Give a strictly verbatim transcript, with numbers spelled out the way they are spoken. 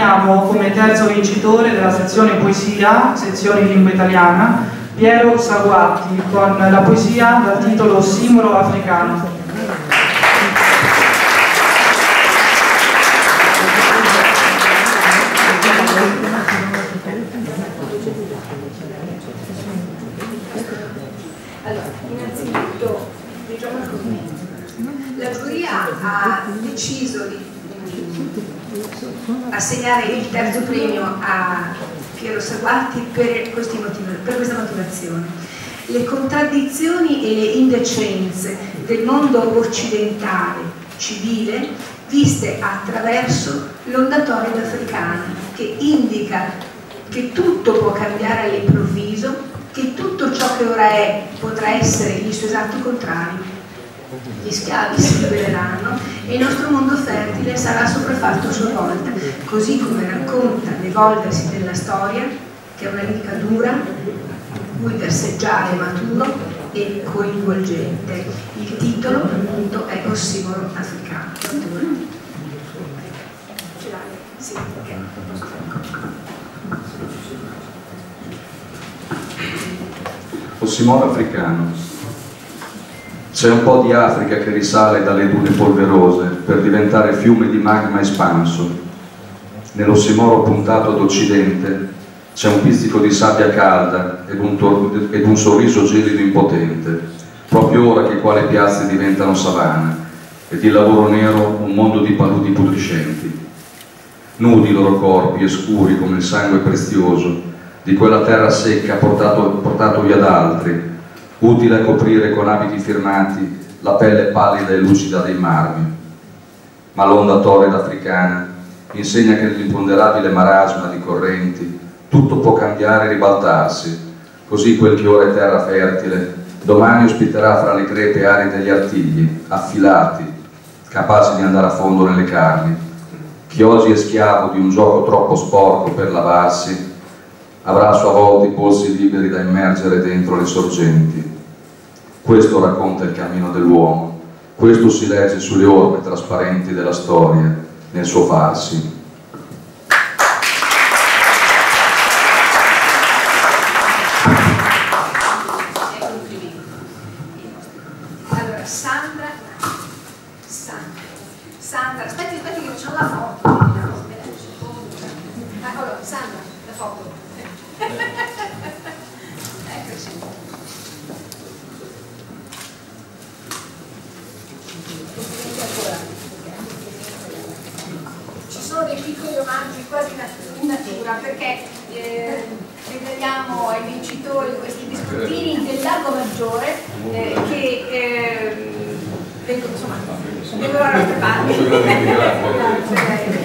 proponiamo come terzo vincitore della sezione poesia, sezione lingua italiana, Piero Saguatti, con la poesia dal titolo Ossimoro africano. Allora, innanzitutto, diciamo così, la giuria ha deciso di assegnare il terzo premio a Piero Saguatti per, questi motivi, per questa motivazione. Le contraddizioni e le indecenze del mondo occidentale civile viste attraverso l'ondatorio africano, che indica che tutto può cambiare all'improvviso, che tutto ciò che ora è potrà essere il suo esatto contrario. Gli schiavi si ribelleranno e il nostro mondo fertile sarà sopraffatto a sua volta, così come racconta l'evolversi della storia, che è una lirica dura, cui verseggiare maturo e coinvolgente. Il titolo appunto è Ossimoro africano. Ce l'hai? Sì, ok. Ossimoro africano. C'è un po' di Africa che risale dalle dune polverose per diventare fiume di magma espanso. Nell'ossimoro puntato ad occidente c'è un pizzico di sabbia calda ed un, ed un sorriso gelido impotente, proprio ora che qua le piazze diventano savana ed il lavoro nero un mondo di paludi putrescenti. Nudi i loro corpi e scuri come il sangue prezioso di quella terra secca portato, portato via da altri, utile a coprire con abiti firmati la pelle pallida e lucida dei marmi. Ma l'onda torrida africana insegna che nell'imponderabile marasma di correnti tutto può cambiare e ribaltarsi, così quel che ora è terra fertile domani ospiterà fra le crepe aride degli artigli, affilati, capaci di andare a fondo nelle carni. Chi oggi è schiavo di un gioco troppo sporco per lavarsi avrà a sua volta i polsi liberi da immergere dentro le sorgenti. Questo racconta il cammino dell'uomo, questo si legge sulle orme trasparenti della storia, nel suo farsi. Allora, Sandra, Sandra, Sandra, aspetti, aspetti che facciamo la foto. Allora, Sandra, la foto. Eccoci. Ci sono dei piccoli omaggi quasi in natura perché eh, regaliamo ai vincitori questi biscottini del Lago Maggiore eh, che eh, vengono, insomma, vengono alle nostre parti.